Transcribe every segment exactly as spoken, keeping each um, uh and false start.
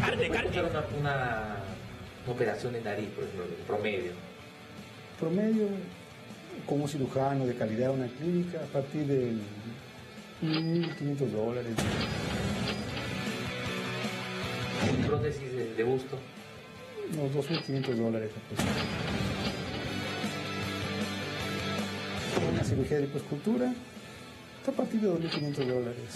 carne, ¿Cuánto carne. Una, una, una operación de nariz, por ejemplo, en promedio? Promedio, como cirujano de calidad una clínica, a partir de mil quinientos dólares. ¿En prótesis de, de busto? Unos dos mil quinientos dólares aproximadamente. Una cirugía de liposcultura, a partir de dos mil quinientos dólares.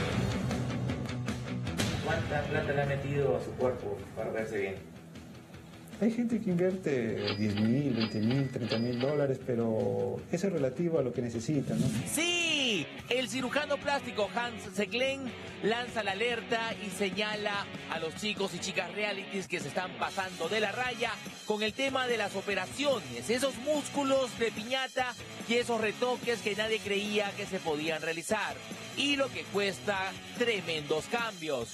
¿Cuánta plata le ha metido a su cuerpo para verse bien? Hay gente que invierte diez mil, veinte mil, treinta mil dólares, pero eso es relativo a lo que necesita, ¿no? Sí, el cirujano plástico Hans Seglen lanza la alerta y señala a los chicos y chicas realities que se están pasando de la raya con el tema de las operaciones, esos músculos de piñata y esos retoques que nadie creía que se podían realizar y lo que cuesta tremendos cambios.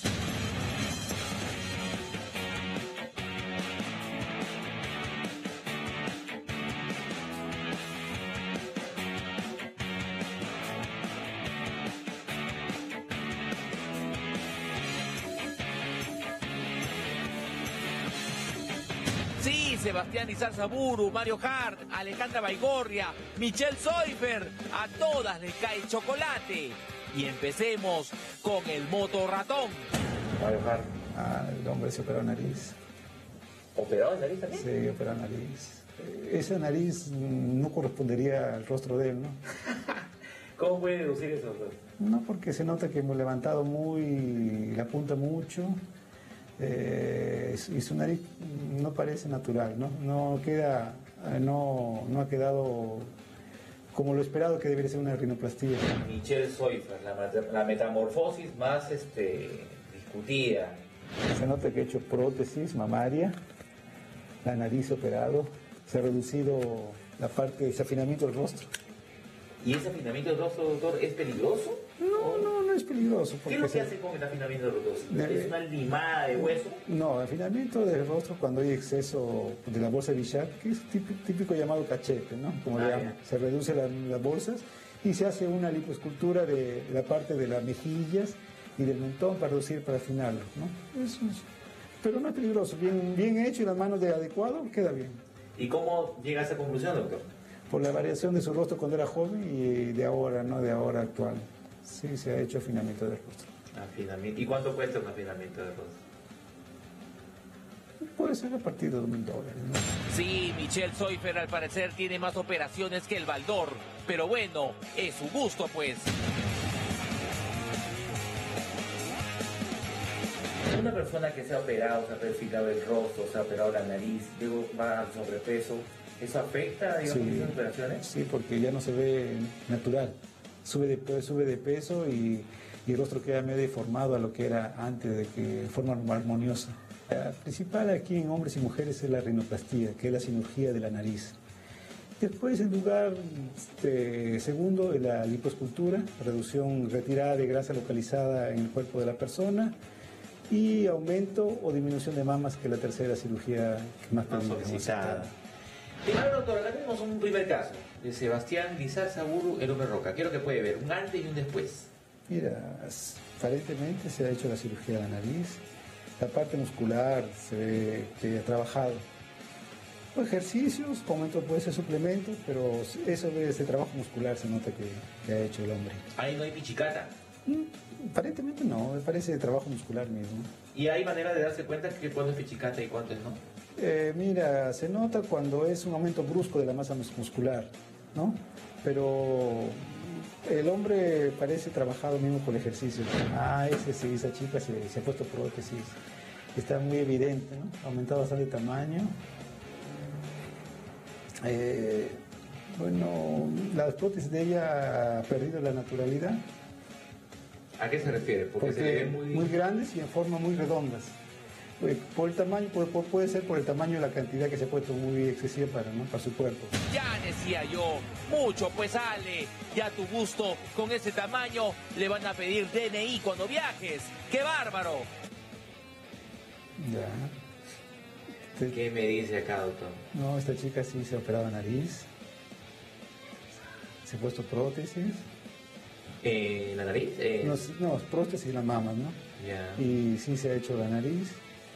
Sí, Sebastián Izarzaburu, Mario Hart, Alejandra Baigorria, Michelle Seufer, a todas les cae chocolate. Y empecemos con el moto ratón. Mario Hart. Ah, el hombre se operó nariz. ¿Operado de nariz también? Sí, operó nariz. Eh, Esa nariz mm, no correspondería al rostro de él, ¿no? ¿Cómo puede deducir eso, doctor? No, porque se nota que hemos levantado muy, la punta mucho, eh, y su nariz no parece natural, ¿no? No queda, no, no ha quedado como lo esperado que debería ser una rinoplastia. Michelle Seufer, la, mat- la metamorfosis más este, discutida. Se nota que ha hecho prótesis mamaria, la nariz operado, se ha reducido la parte de desafinamiento del rostro. ¿Y ese afinamiento del rostro, doctor, es peligroso? No, no, no es peligroso. ¿Qué es lo que se- hace con el afinamiento del rostro? De- ¿Es una limada de hueso? No, afinamiento del rostro cuando hay exceso de la bolsa Bichat, que es típico, típico llamado cachete, ¿no? Como le Ah, llaman. ya. Se reduce la- las bolsas y se hace una lipoescultura de la parte de las mejillas y del mentón para reducir, para afinarlo, ¿no? Eso es- pero no es peligroso, bien, bien hecho y las manos de adecuado, queda bien. ¿Y cómo llega a esa conclusión, doctor? Por la variación de su rostro cuando era joven y de ahora, ¿no? De ahora actual. Sí, se ha hecho afinamiento del rostro. Afinamiento. ¿Y cuánto cuesta un afinamiento del rostro? Puede ser a partir de dos mil dólares, ¿no? Sí, Michelle Seufer al parecer tiene más operaciones que el Baldor, pero bueno, es su gusto pues. Una persona que se ha operado, se ha perfilado el rostro, se ha operado la nariz, luego va al sobrepeso, ¿eso afecta, digamos, Sí. esas operaciones? Sí, porque ya no se ve natural. Sube de, pe- sube de peso y, y el rostro queda medio deformado a lo que era antes, de que de forma armoniosa. La principal aquí en hombres y mujeres es la rinoplastia, que es la cirugía de la nariz. Después, en lugar este, segundo, es la liposcultura, reducción, retirada de grasa localizada en el cuerpo de la persona, y aumento o disminución de mamas, que es la tercera cirugía que más Más pedimos. solicitada. Y ahora, doctor, acá tenemos un primer caso de Sebastián Izarzaburu, el hombre roca. Quiero que puede ver un antes y un después. Mira, aparentemente se ha hecho la cirugía de la nariz, la parte muscular se ve que ha trabajado. Pues ejercicios, aumento puede ser suplemento, pero eso de ese trabajo muscular se nota que, que ha hecho el hombre. Ahí no hay pichicata. Mm, Aparentemente no, me parece trabajo muscular mismo. Y hay manera de darse cuenta que cuándo es pichicata y cuándo es no. Eh, mira, se nota cuando es un aumento brusco de la masa mus- muscular, ¿no? Pero el hombre parece trabajado mismo por el ejercicio. Ah, ese sí, esa chica se, se ha puesto prótesis. Está muy evidente, ¿no? Ha aumentado bastante de tamaño. Eh, bueno, la prótesis de ella ha perdido la naturalidad. ¿A qué se refiere? Porque, se le ve Porque muy... muy grandes y en forma muy redondas. Eh, Por el tamaño, por- por- puede ser por el tamaño y la cantidad que se ha puesto muy excesiva para, ¿no? para su cuerpo. Ya decía yo, mucho pues sale. Ya a tu gusto, con ese tamaño, le van a pedir D N I cuando viajes. ¡Qué bárbaro! Ya. Este- ¿Qué me dice acá, doctor? no, esta chica sí se ha operado nariz. Se ha puesto prótesis. Eh, ¿La nariz? Eh, No, no, prótesis en las mamas, ¿no? ya. Y sí se ha hecho la nariz.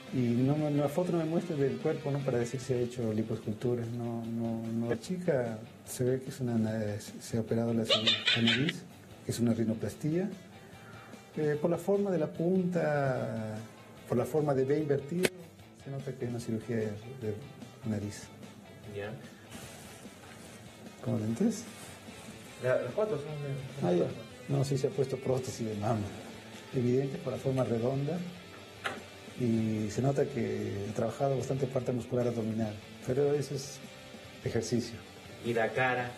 Y no, me- la foto no me muestra del cuerpo, ¿no? Para decir si ha hecho liposcultura. No, no, no. La chica se ve que es una, se ha operado la, la nariz, que es una rinoplastía. Eh, por la forma de la punta, por la forma de B invertido, se nota que es una cirugía de, de nariz. Ya. ¿Cómo lentes? La- Las fotos son de... Ah, ya. No, sí se ha puesto prótesis de mama. Evidente por la forma redonda. Y se nota que ha trabajado bastante parte muscular abdominal. Pero eso es ejercicio. Y la cara.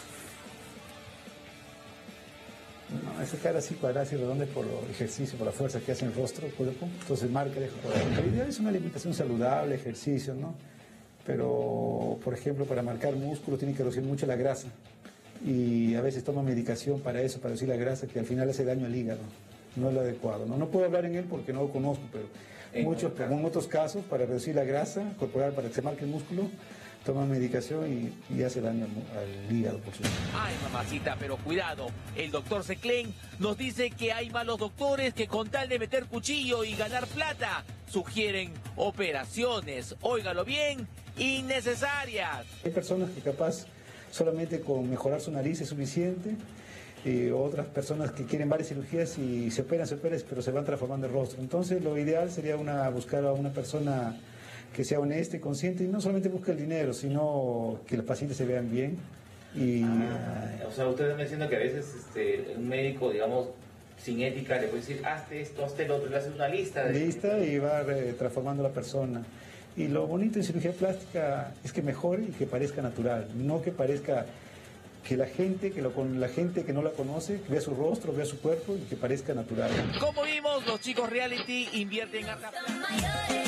No, esa cara así cuadrada y redonda es por el ejercicio, por la fuerza que hace en el rostro, el cuerpo. Entonces marca, deja por ahí. La idea es una alimentación saludable, ejercicio, ¿no? Pero, por ejemplo, para marcar músculo tiene que reducir mucho la grasa. Y a veces toma medicación para eso, para reducir la grasa, que al final hace daño al hígado. No es lo adecuado. No, no puedo hablar en él porque no lo conozco, pero En muchos, otro como en otros casos, para reducir la grasa corporal, para que se marque el músculo, toma medicación y, y hace daño al, mu- al hígado, por supuesto. Ay, mamacita, pero cuidado. El doctor Seclen nos dice que hay malos doctores que con tal de meter cuchillo y ganar plata, sugieren operaciones, óigalo bien, innecesarias. Hay personas que capaz solamente con mejorar su nariz es suficiente, y otras personas que quieren varias cirugías y se operan, se operan, pero se van transformando el rostro. Entonces lo ideal sería una, buscar a una persona que sea honesta y consciente y no solamente busque el dinero, sino que los pacientes se vean bien. Y, Ah, o sea, ustedes me diciendo que a veces este, un médico, digamos, sin ética, le puede decir, hazte esto, hazte lo otro, le haces una lista. De... lista y va eh, transformando a la persona. Y lo bonito en cirugía plástica es que mejore y que parezca natural, no que parezca que la gente que lo con la gente que no la conoce vea su rostro, vea su cuerpo y que parezca natural. Como vimos, los chicos reality invierten harta plata.